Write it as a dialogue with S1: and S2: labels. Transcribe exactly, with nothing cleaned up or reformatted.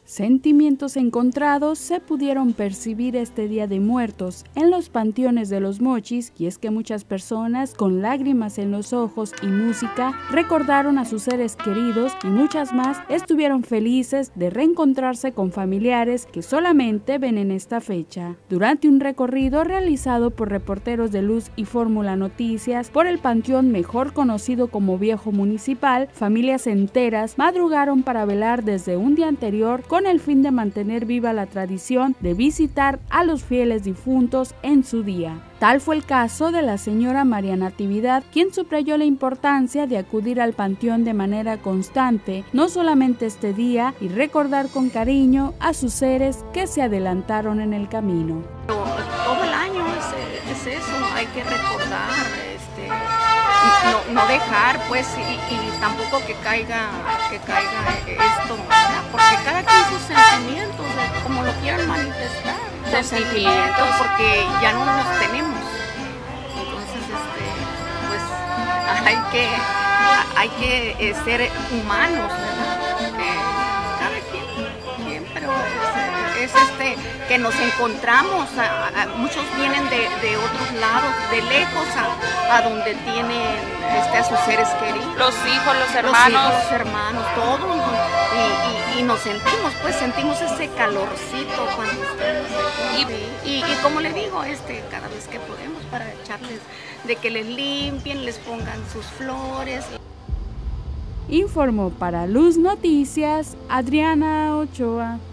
S1: Sentimientos encontrados se pudieron percibir este Día de Muertos en los panteones de Los Mochis, y es que muchas personas con lágrimas en los ojos y música recordaron a sus seres queridos, y muchas más estuvieron felices de reencontrarse con familiares que solamente ven en esta fecha. Durante un recorrido realizado por reporteros de Luz y Fórmula Noticias por el panteón mejor conocido como Viejo Municipal, familias enteras madrugaron para velar desde un día anterior con el fin de mantener viva la tradición de visitar a los fieles difuntos en su día. Tal fue el caso de la señora María Natividad, quien subrayó la importancia de acudir al panteón de manera constante, no solamente este día, y recordar con cariño a sus seres que se adelantaron en el camino.
S2: Todo el año es, es eso, hay que recordar, este, no, no dejar pues y, y tampoco que caiga, que caiga esto, ¿verdad? Porque cada quien sus sentimientos, como lo quieran manifestar, los sentimientos, porque ya no los tenemos. Entonces, este, pues hay que, hay que eh, ser humanos, ¿verdad? Eh, cada quien, quien pero es, es este que nos encontramos, a, a, muchos vienen de, de otros lados, de lejos a, a donde tienen este, a sus seres queridos.
S3: Los hijos, los hermanos.
S2: Los hijos, los hermanos, todos. Y, y, y nos sentimos, pues sentimos ese calorcito cuando estamos aquí. Y, y, y como le digo, este, cada vez que podemos para echarles, de que les limpien, les pongan sus flores.
S1: Informó para Luz Noticias, Adriana Ochoa.